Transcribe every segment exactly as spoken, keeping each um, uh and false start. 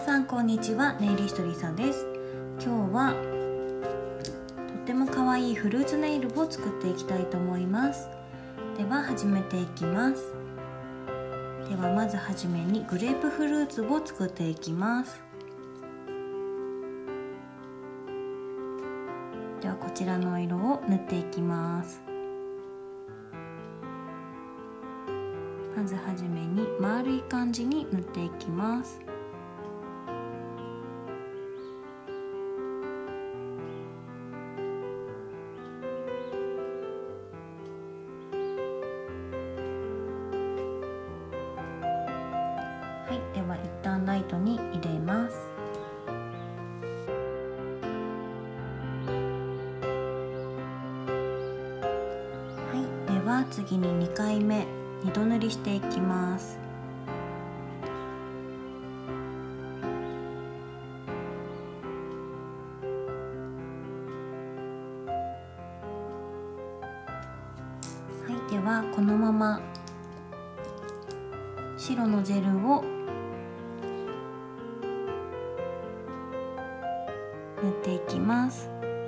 さんこんにちは、ネイリストリサです。今日はとっても可愛いフルーツネイルを作っていきたいと思います。では始めていきます。ではまずはじめにグレープフルーツを作っていきます。ではこちらの色を塗っていきます。まずはじめに丸い感じに塗っていきます。はい、では一旦ライトに入れます。はい、では次ににかいめにど塗りしていきます。はい、ではこのまま白のジェルを塗っていきます。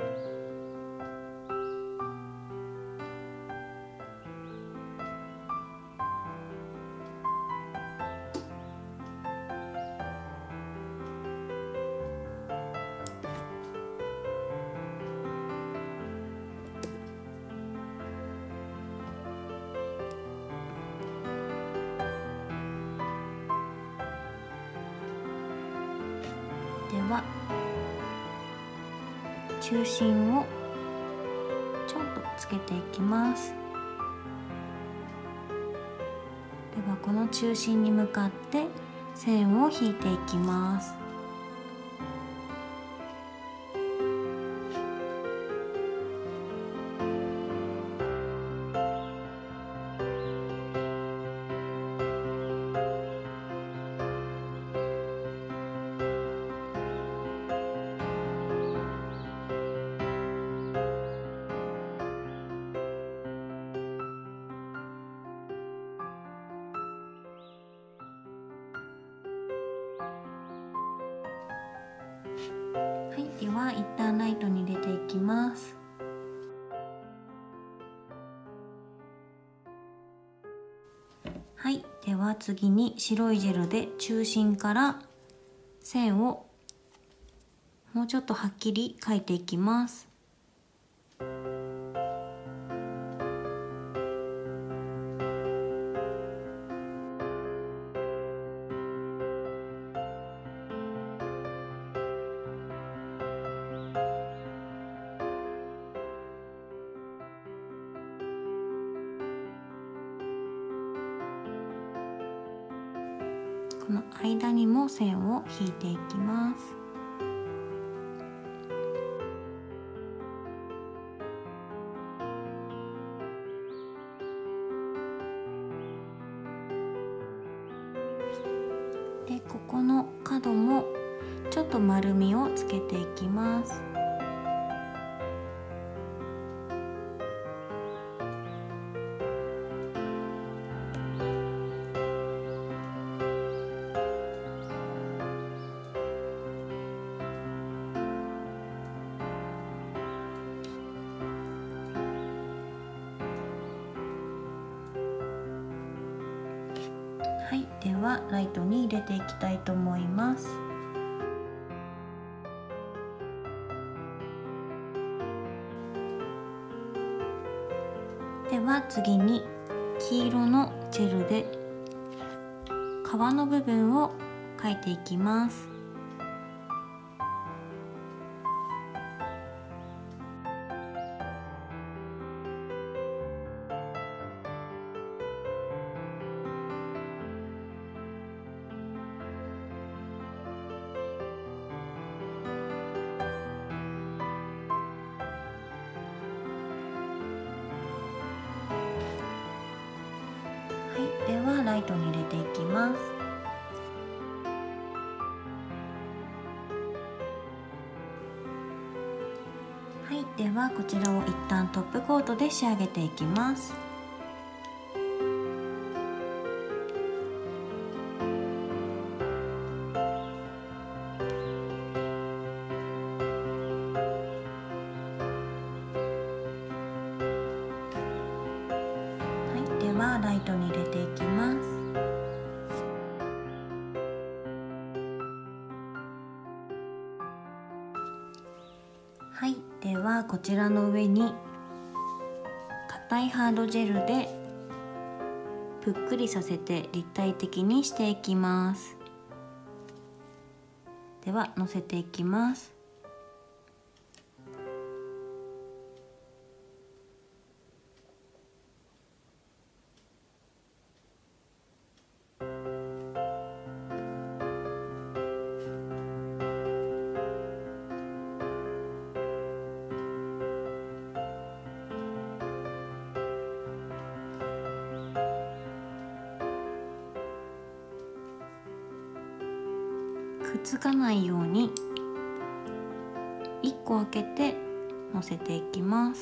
では中心をちょっとつけていきます。ではこの中心に向かって線を引いていきます。はい、では一旦ライトに入れていきます。はい、では次に白いジェルで中心から線をもうちょっとはっきり描いていきます。この間にも線を引いていきます。で、ここの角もちょっと丸みをつけていきます。はい、ではライトに入れていきたいと思います。では次に黄色のジェルで皮の部分を描いていきます。はい、ではライトに入れていきます。はい、ではこちらを一旦トップコートで仕上げていきます。 イトに入れていきます。はい、ではこちらの上に硬いハードジェルでぷっくりさせて立体的にしていきます。ではのせていきます。くっつかないようにいっこ開けてのせていきます。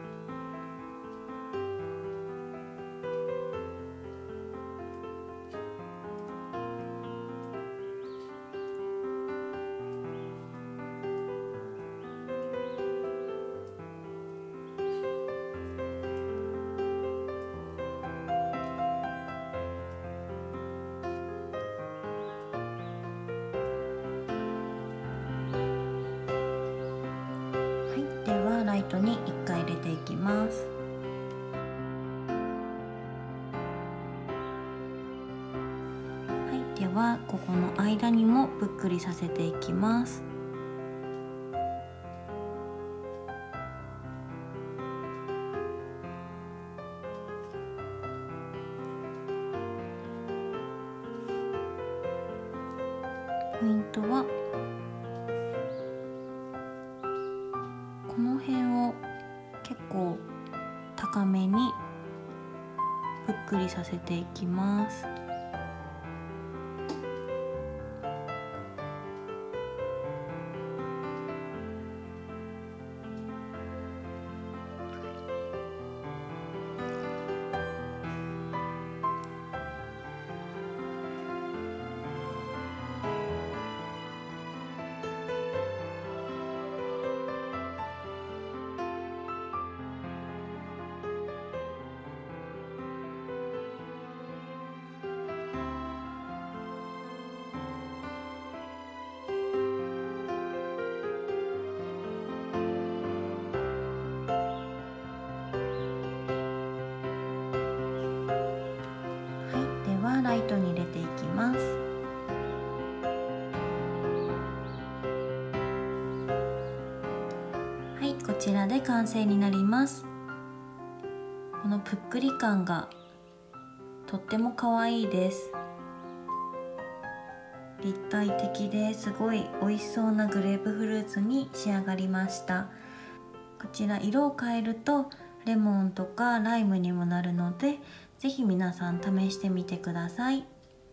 ではライトにいっかい入れていきます。はい、ではここの間にもぷっくりさせていきます。ポイントはこの辺を結構高めにぷっくりさせていきます。ライトに入れていきます。はい、こちらで完成になります。このぷっくり感がとっても可愛いです。立体的ですごい美味しそうなグレープフルーツに仕上がりました。こちら色を変えるとレモンとかライムにもなるので、ぜひ皆さん試してみてください。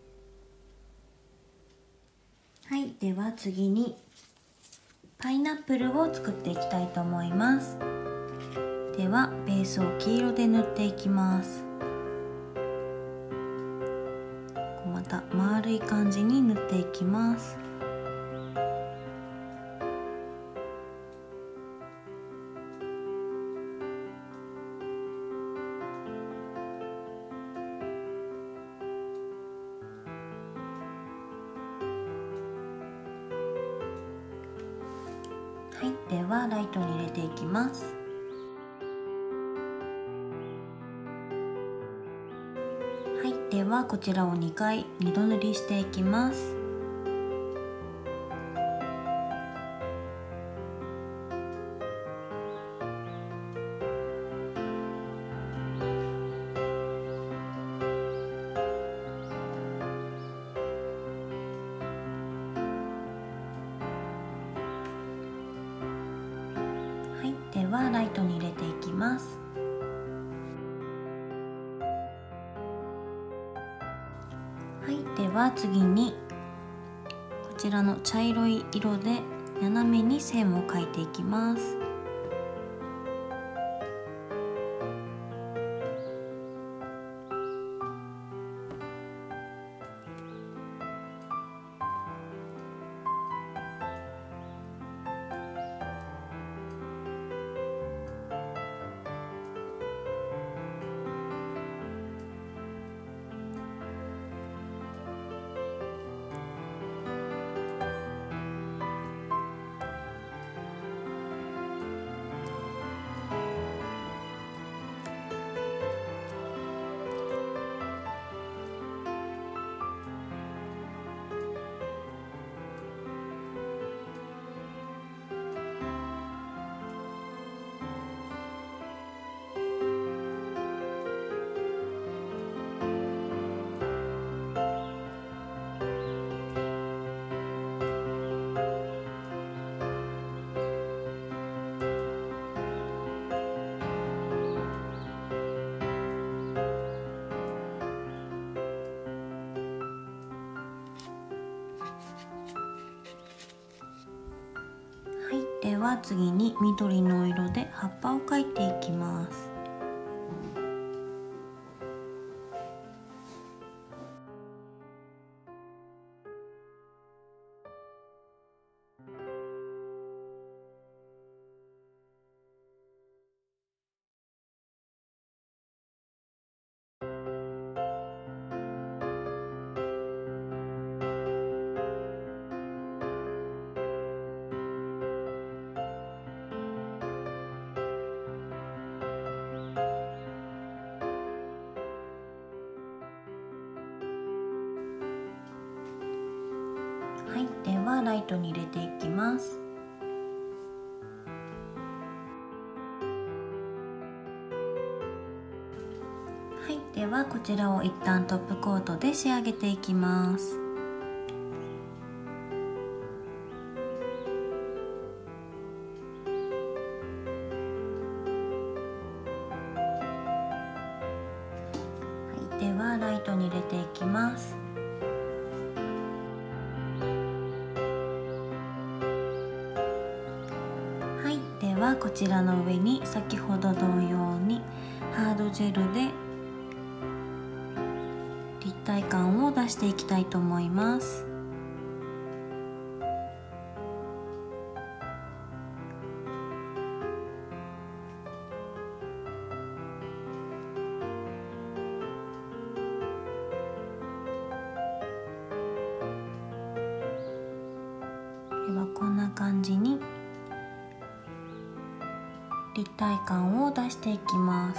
はい、では次にパイナップルを作っていきたいと思います。ではベースを黄色で塗っていきます。また丸い感じに塗っていきます。はい、ではライトに入れていきます。はい、ではこちらをにかいにど塗りしていきます。はい、ではライトに入れていきます。はい、では次にこちらの茶色い色で斜めに線を描いていきます。 では次に緑の色で葉っぱを描いていきます。はい、ではライトに入れていきます。はい、ではこちらを一旦トップコートで仕上げていきます。はい、ではライトに入れていきます。ではこちらの上に先ほど同様にハードジェルで立体感を出していきたいと思います。ではこんな感じに立体感を出していきます。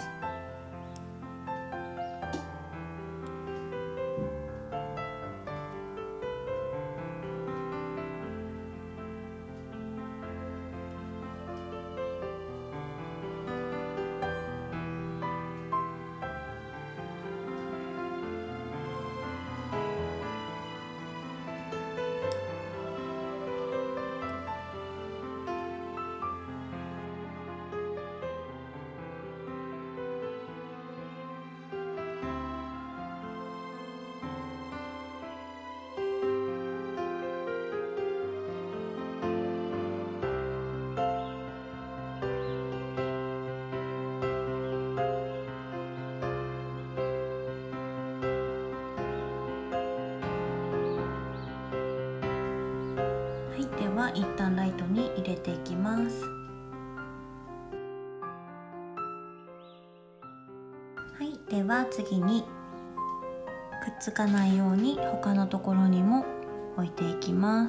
では一旦ライトに入れていきます。はい、では次にくっつかないように他のところにも置いていきます。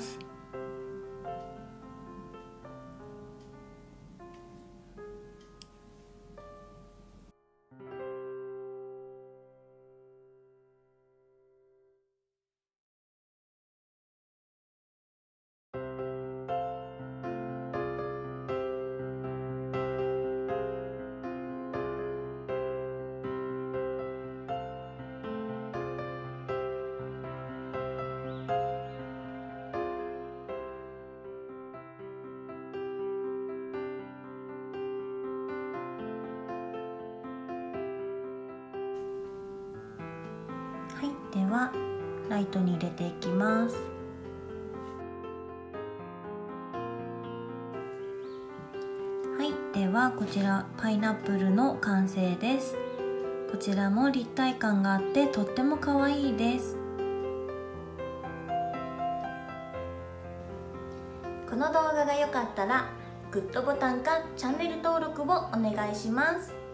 はい、ではライトに入れていきます。はい、ではこちらパイナップルの完成です。こちらも立体感があってとっても可愛いです。この動画が良かったらグッドボタンかチャンネル登録をお願いします。